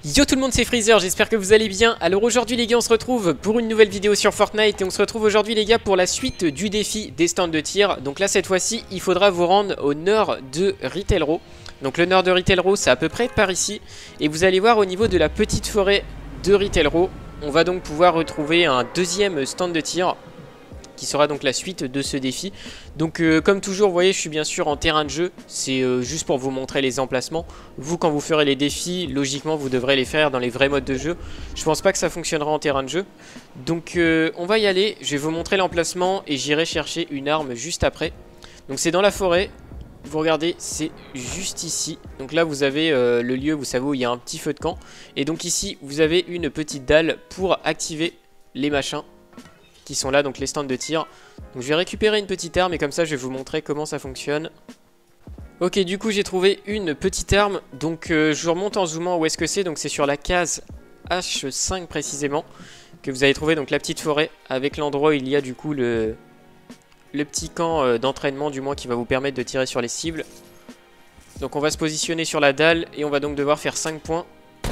Yo tout le monde, c'est Freezer, j'espère que vous allez bien. Alors aujourd'hui les gars, on se retrouve pour une nouvelle vidéo sur Fortnite. Et on se retrouve aujourd'hui les gars pour la suite du défi des stands de tir. Donc là cette fois-ci, il faudra vous rendre au nord de Retail Row. Donc le nord de Retail Row, c'est à peu près par ici. Et vous allez voir au niveau de la petite forêt de Retail Row, on va donc pouvoir retrouver un deuxième stand de tir, qui sera donc la suite de ce défi. Donc comme toujours, vous voyez, je suis bien sûr en terrain de jeu. C'est juste pour vous montrer les emplacements. Vous, quand vous ferez les défis, logiquement, vous devrez les faire dans les vrais modes de jeu. Je pense pas que ça fonctionnera en terrain de jeu. Donc on va y aller. Je vais vous montrer l'emplacement et j'irai chercher une arme juste après. Donc c'est dans la forêt. Vous regardez, c'est juste ici. Donc là, vous avez le lieu, vous savez, où il y a un petit feu de camp. Et donc ici, vous avez une petite dalle pour activer les machins qui sont là, donc les stands de tir. Donc je vais récupérer une petite arme et comme ça je vais vous montrer comment ça fonctionne. Ok, du coup j'ai trouvé une petite arme. Donc je remonte en zoomant où est-ce que c'est. Donc c'est sur la case H5 précisément que vous allez trouver donc la petite forêt avec l'endroit où il y a du coup le petit camp d'entraînement du moins qui va vous permettre de tirer sur les cibles. Donc on va se positionner sur la dalle et on va donc devoir faire 5 points.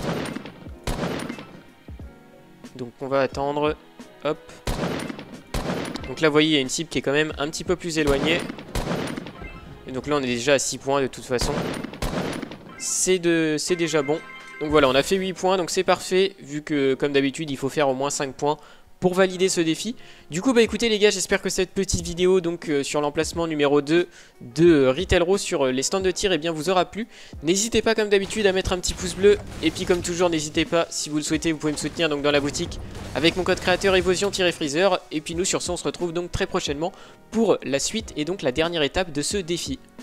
Donc on va attendre. Hop. Donc là vous voyez il y a une cible qui est quand même un petit peu plus éloignée. Et donc là on est déjà à 6 points de toute façon. C'est déjà bon. Donc voilà, on a fait 8 points, donc c'est parfait. Vu que comme d'habitude il faut faire au moins 5 points pour valider ce défi. Du coup bah écoutez les gars, j'espère que cette petite vidéo donc sur l'emplacement numéro 2 de Retail Row sur les stands de tir bien vous aura plu. N'hésitez pas comme d'habitude à mettre un petit pouce bleu. Et puis comme toujours n'hésitez pas, si vous le souhaitez, vous pouvez me soutenir donc dans la boutique avec mon code créateur Evosion-Freezer. Et puis nous sur ce on se retrouve donc très prochainement pour la suite et donc la dernière étape de ce défi.